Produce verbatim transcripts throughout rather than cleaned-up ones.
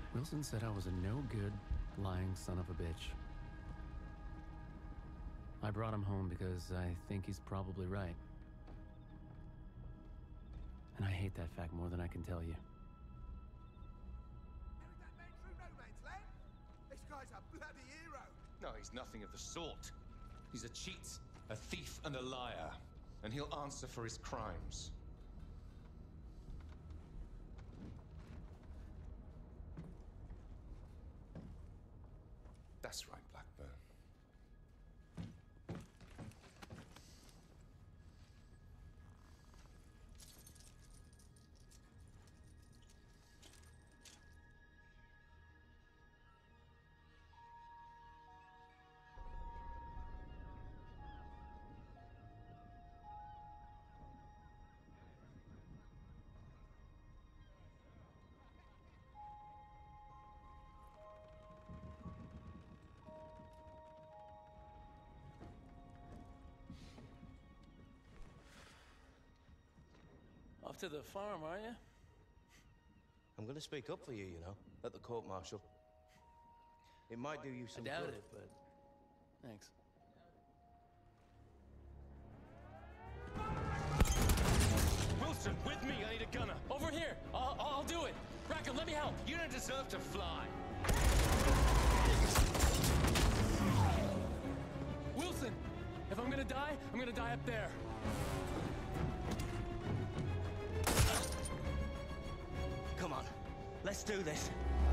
Wilson said I was a no-good, lying son of a bitch. I brought him home because I think he's probably right. And I hate that fact more than I can tell you. Carried that man through no man's land? This guy's a bloody hero. No, he's nothing of the sort. He's a cheat, a thief, and a liar. And he'll answer for his crimes. That's right, Blackburn. Off to the farm, are you? I'm gonna speak up for you, you know, at the court-martial. It might do you some I doubt good. it, but thanks. Wilson, with me! I need a gunner! Over here! I'll, I'll do it! Rackham, let me help! You don't deserve to fly! Wilson! If I'm gonna die, I'm gonna die up there. Come on, let's do this.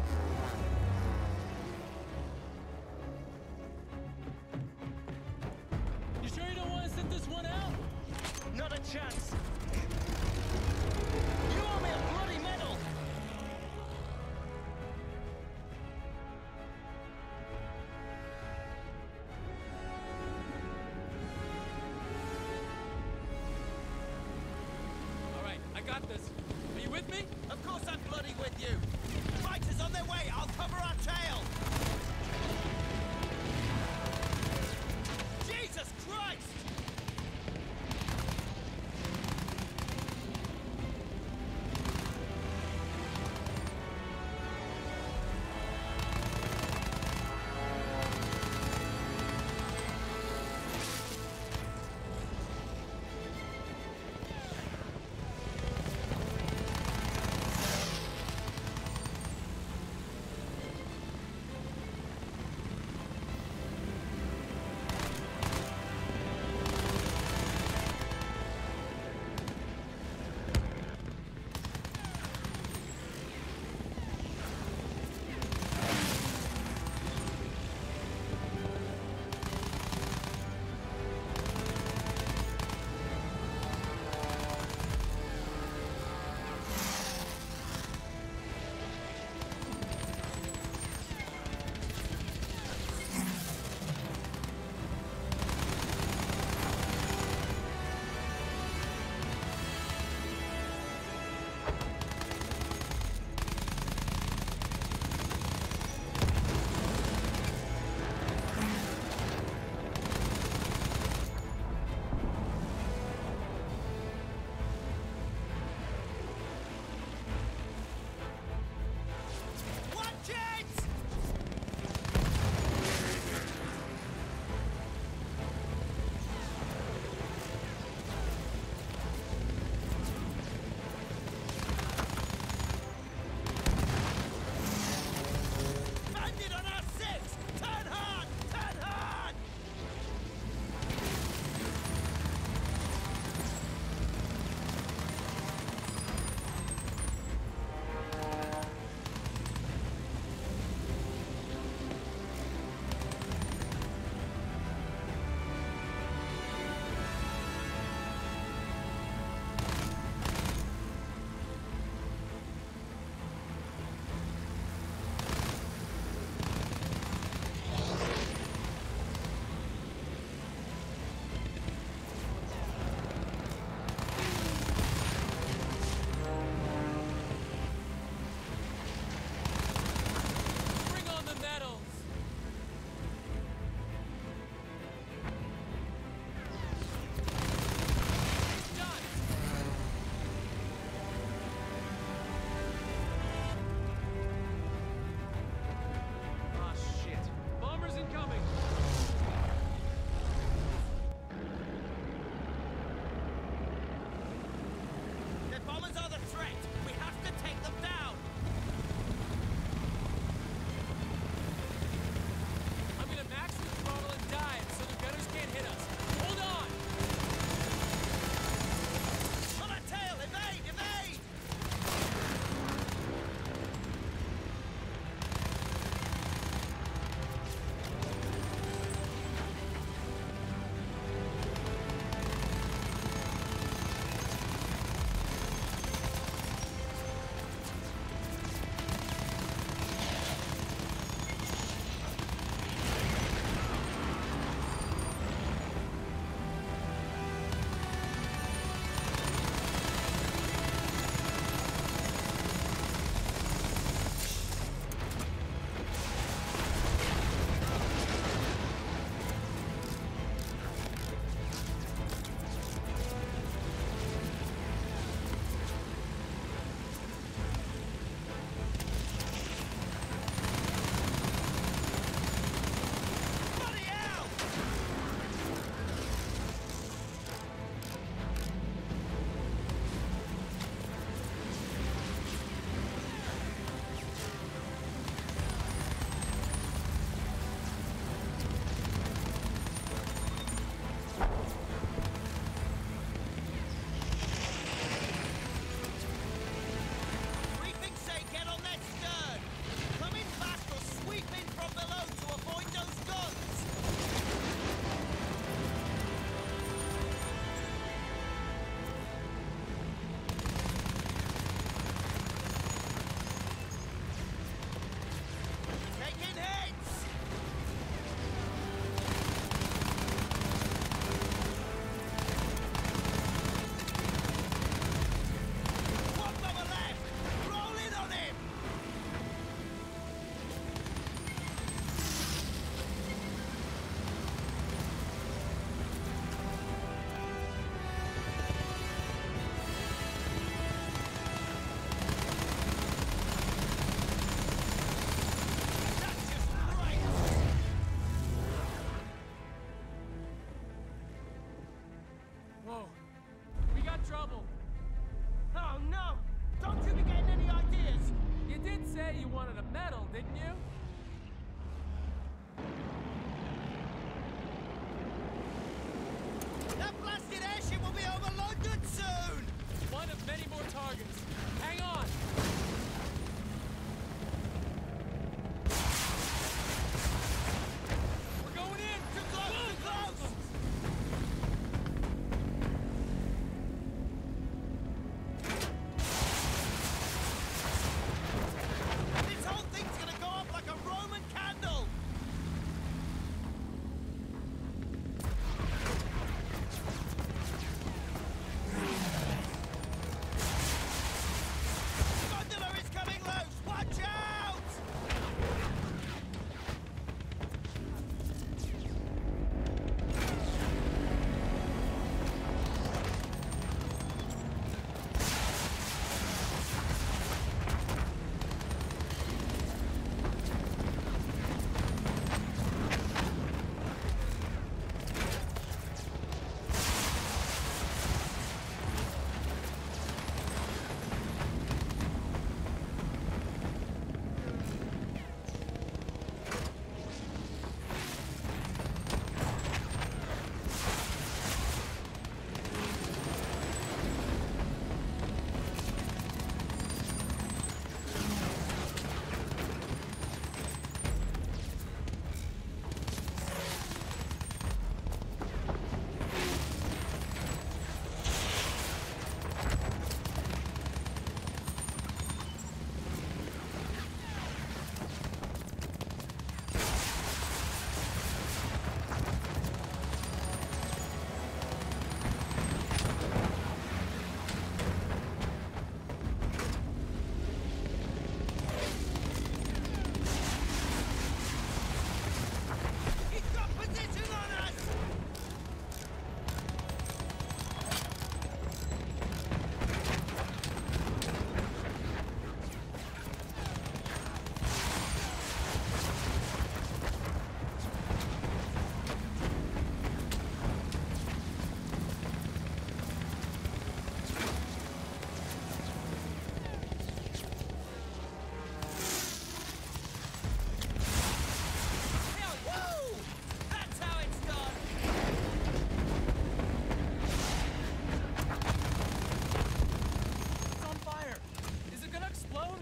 You sure you don't want to sit this one out? Not a chance. You owe me a bloody medal. All right, I got this. Are you with me? Of course I'm bloody with you. Fighters on their way. I'll cover our tail. Jesus Christ! wanted a medal, didn't you? That blasted airship will be over London soon! One of many more targets. Hang on! We're going in! Too close, too close! This whole thing's gonna go up like a Roman candle! Gondola is coming loose! Watch out! He's got position on us! Woo! That's how it's done! It's on fire! Is it gonna explode?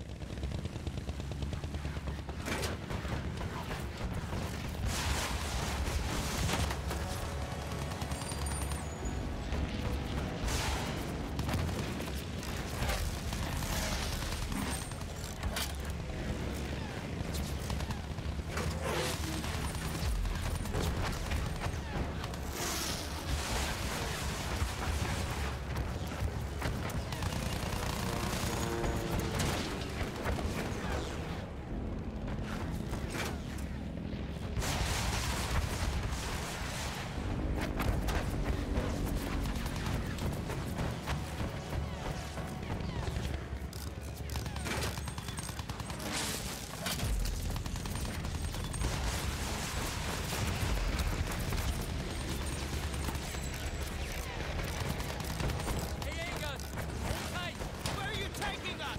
Hey, A-gun! Hold tight! Where are you taking us?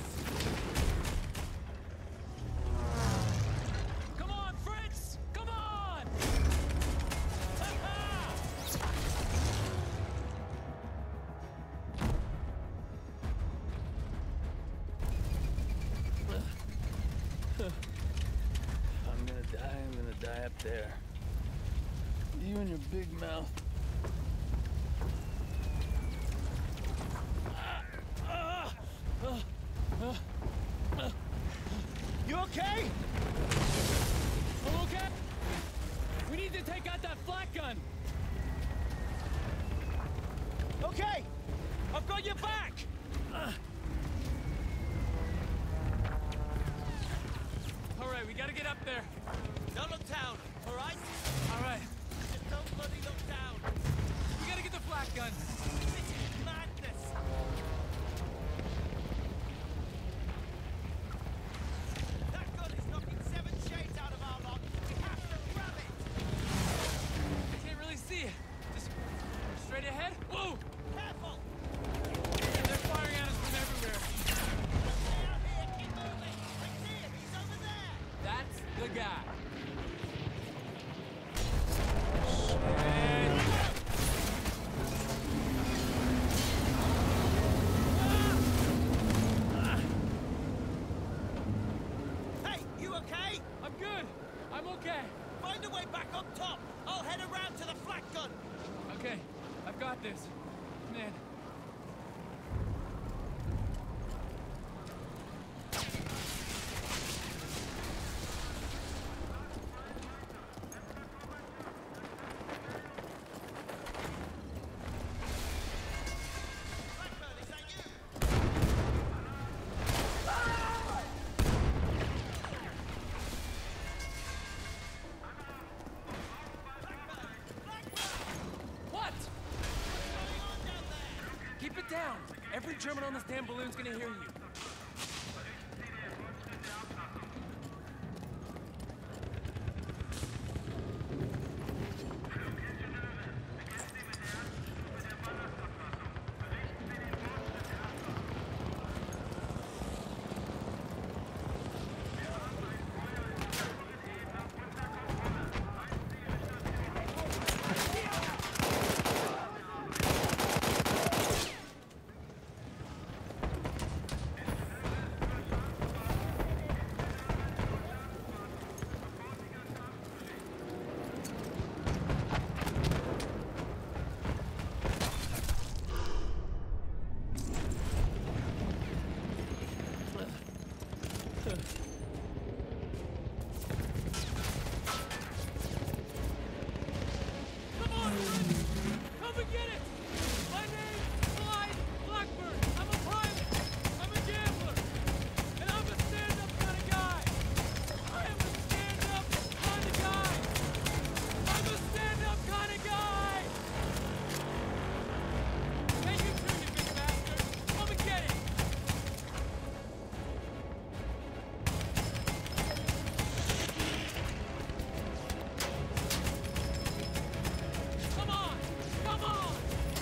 Come on, Fritz! Come on! Ha-ha! I'm gonna die, I'm gonna die up there. You and your big mouth. You okay? I'm okay! We need to take out that flak gun! Okay! I've got your back! Alright, we gotta get up there. Don't look down, alright? Alright, Just don't bloody look down! we gotta get the flak gun. This is madness! That gun is knocking seven shades out of our lot! We have to grab it! I can't really see it. Just straight ahead. Whoa! Careful! They're firing at us from everywhere. Stay out here! Keep moving! I see him! He's over got? Hey, you okay? I'm good. I'm okay. Find a way back up top. I'll head around to the flak gun. Okay, I've got this. Man. Blackburn, is that you? What? What's going on down there? Keep it down. Every German on this damn balloon's gonna hear you. Come on! Come and get it! My name's Clyde Blackburn. I'm a private. I'm a gambler. And I'm a stand-up kind of guy. I am a stand-up kind of guy. I'm a stand-up kind of guy! Hey, you too, you big bastard! Come and get it! Come on! Come on!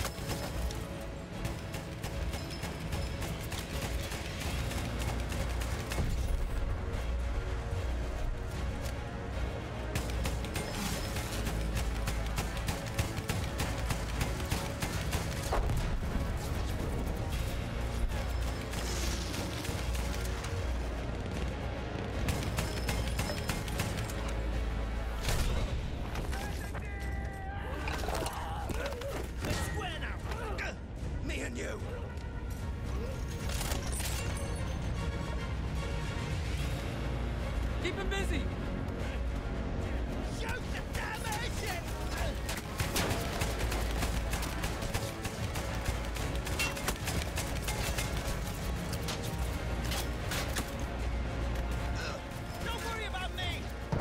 Let's square now. Me and you. Keep him busy! Shoot the damn engine! Don't worry about me.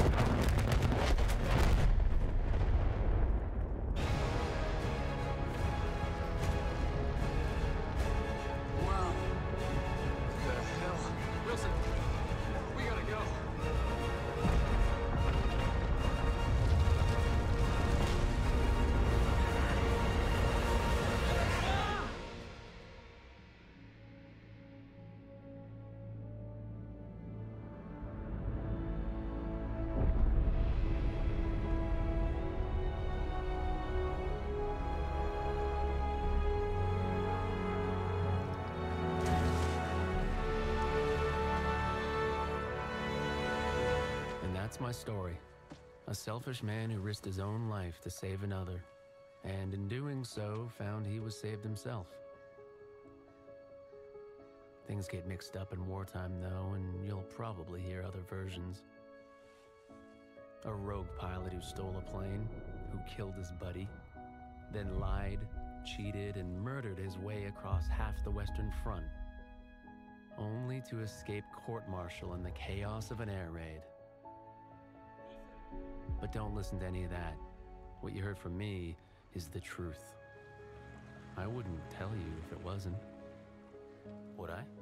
Wow. The hell? Wilson, we gotta go. And that's my story. A selfish man who risked his own life to save another, and in doing so, found he was saved himself. Things get mixed up in wartime, though, and you'll probably hear other versions. A rogue pilot who stole a plane, who killed his buddy, then lied, cheated, and murdered his way across half the Western Front, only to escape court-martial in the chaos of an air raid. But don't listen to any of that. What you heard from me is the truth. I wouldn't tell you if it wasn't. Would I?